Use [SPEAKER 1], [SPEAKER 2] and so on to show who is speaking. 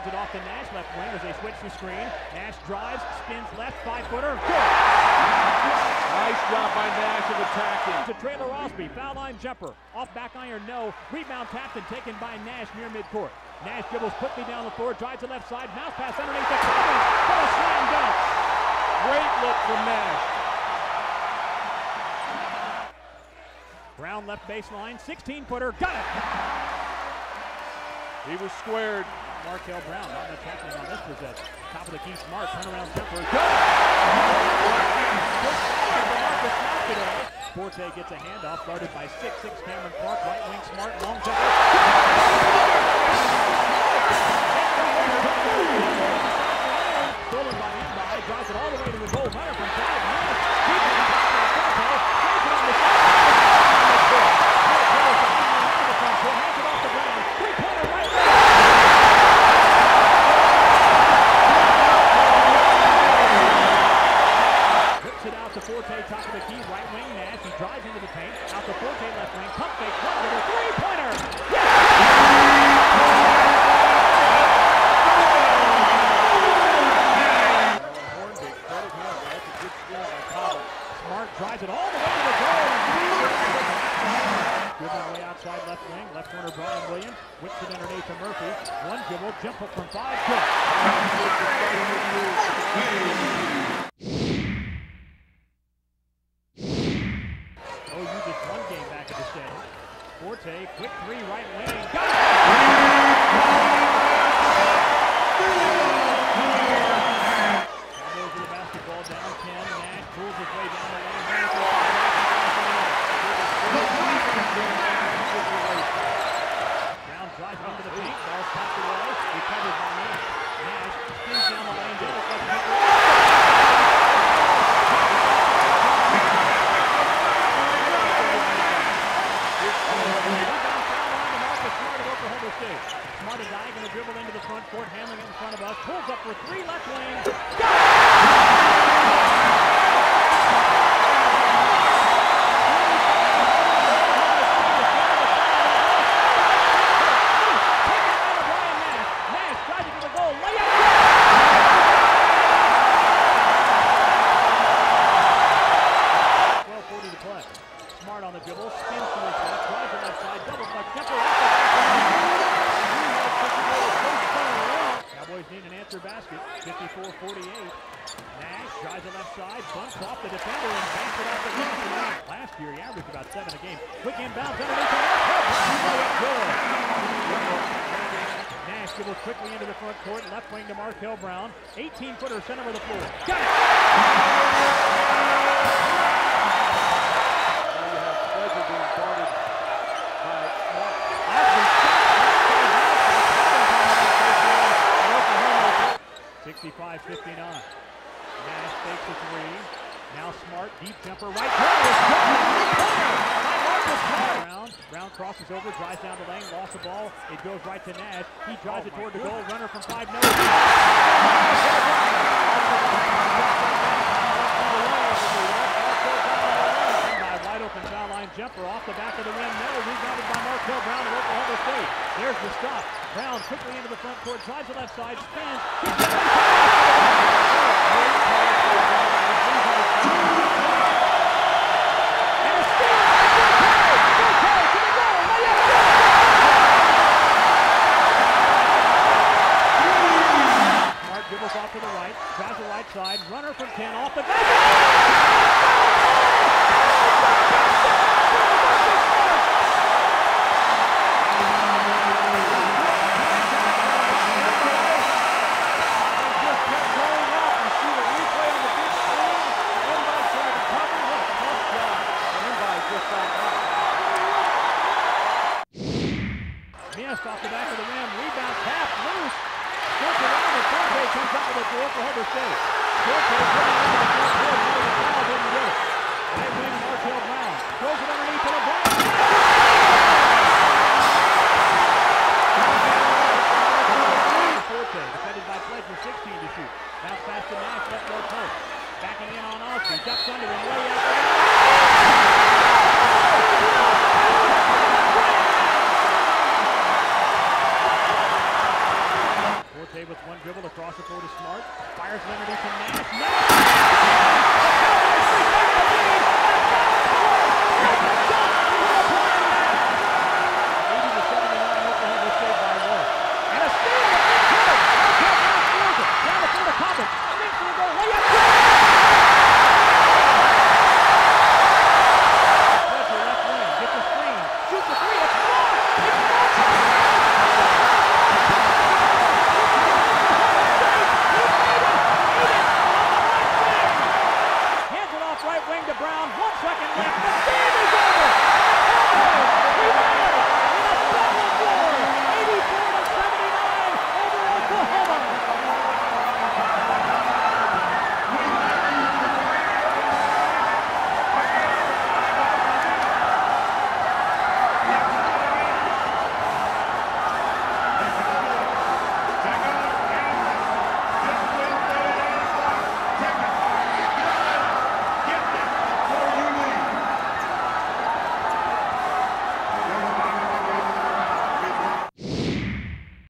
[SPEAKER 1] it off to Nash, left wing as they switch the screen. Nash drives, spins left, 5-footer. Good!
[SPEAKER 2] Nice job by Nash of attacking.
[SPEAKER 1] To Romero Osby, foul line jumper. Off back iron, no. Rebound tapped and taken by Nash near midcourt. Nash dribbles quickly down the floor, drives the left side, mouse pass underneath the Cobbins for a slam dunk.
[SPEAKER 2] Great look from Nash.
[SPEAKER 1] Brown left baseline, 16-footer, got it!
[SPEAKER 2] He was squared.
[SPEAKER 1] Markel Brown, not much happening on this possession. Top of the key, Smart, turnaround jumper, good! Forte gets a handoff, guarded by 6'6" Cameron Clark, right wing Smart, long jumper. Stolen by Layup, drives it all the way to the goal, runner from 5 minutes. Hands it off the ground, three-pointer right wing. Whips it out to Forte, top of the key, right wing Nash. He drives into the paint, out to Forte, left wing, pump fake, one with a three-pointer. Yes! Smart drives it all the way to the goal. Dribbling way outside left wing, left corner Brian Williams, whips it underneath to Murphy. One dribble, jump hook from 5, good. Oh, you just one game back at the stadium. Forte, quick three, right wing, got it! Cowboys with the basketball down 10, Nash pulls his way down the lane. Brown drives into the paint, ball stopped away, recovered by Nash. Nash spins down the lane, Smart is diagonal dribble into the front court, handling it in front of us, pulls up for 3, left lane, got Nash drives it to the goal, layup! 12:40 to play. Smart on the dribble, spins to his left, drives the left side, double clutch, jumper off the Cowboys need an answer basket, 54-48. Nash drives the left side, bumps off the defender and banks it off the ground. Last year he averaged about 7 a game. Quick inbounds underneath the good. Nash dribbles quickly into the front court, left wing to Markel Brown. 18-footer center of the floor. Got it!
[SPEAKER 2] You have Sledger being guarded by Smart.
[SPEAKER 1] 65-59. Nash fakes a three. Now Smart, deep jumper, right corner. Brown crosses over, drives down the lane, lost the ball. It goes right to Nash. He drives it toward the goal. Runner from 5, no. Wide open foul line jumper off the back of the rim. No, rebounded by Markel Brown of Oklahoma State. There's the stop. Brown quickly into the front court, drives the left side, spins. Smart dribbles off to the right, drives the right side, runner from 10 off the back. Off the back of the rim, rebound, tap, loose, gets around, and Forte comes up with it for Oklahoma State. Forte putting it into the front court, the foul didn't get it. Right wing Markel Brown, throws it underneath to LeBron.